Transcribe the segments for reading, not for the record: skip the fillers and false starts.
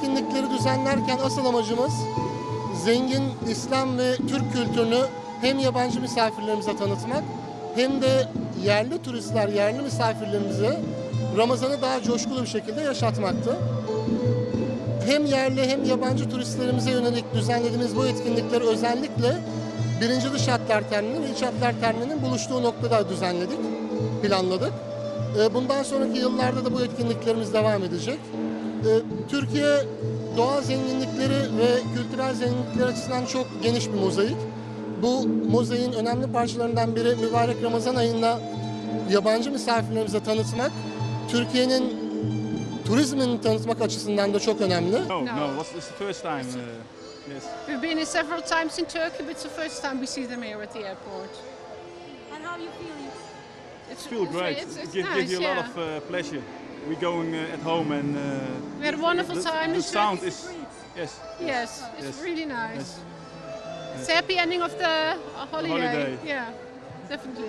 etkinlikleri düzenlerken asıl amacımız zengin İslam ve Türk kültürünü hem yabancı misafirlerimize tanıtmak hem de yerli turistler, yerli misafirlerimize Ramazan'ı daha coşkulu bir şekilde yaşatmaktı. Hem yerli hem yabancı turistlerimize yönelik düzenlediğimiz bu etkinlikleri özellikle 1. Dış Hatlar Terminali ve İç Hatlar Terminali'nin buluştuğu noktada düzenledik, planladık. Bundan sonraki yıllarda da bu etkinliklerimiz devam edecek. Türkiye doğal zenginlikleri ve kültürel zenginlikler açısından çok geniş bir mozaik. Bu mozaiğin önemli parçalarından biri mübarek Ramazan ayında yabancı misafirlerimize tanıtmak, Türkiye'nin turizmini tanıtmak açısından da çok önemli. No, it's the first time. Yes. We've been several times in Turkey, but it's the first time we see them here at the airport. And how are you feeling? It's feel great. It's Gives nice, you a lot yeah. of pleasure. We're going at home and We had a wonderful time The in sound Turkey. is yes. Yes, it's Yes. really nice. Yes. It's a happy ending of the holiday. Holiday. Yeah, definitely.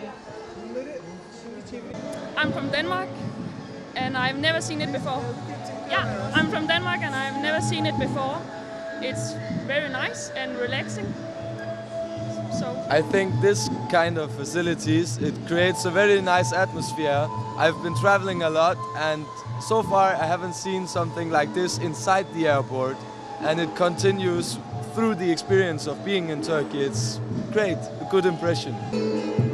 I'm from Denmark and I've never seen it before. Yeah, I'm from Denmark and I've never seen it before. It's very nice and relaxing. So I think this kind of facilities, it creates a very nice atmosphere. I've been traveling a lot and so far I haven't seen something like this inside the airport, and it continues through the experience of being in Turkey. It's great, a good impression.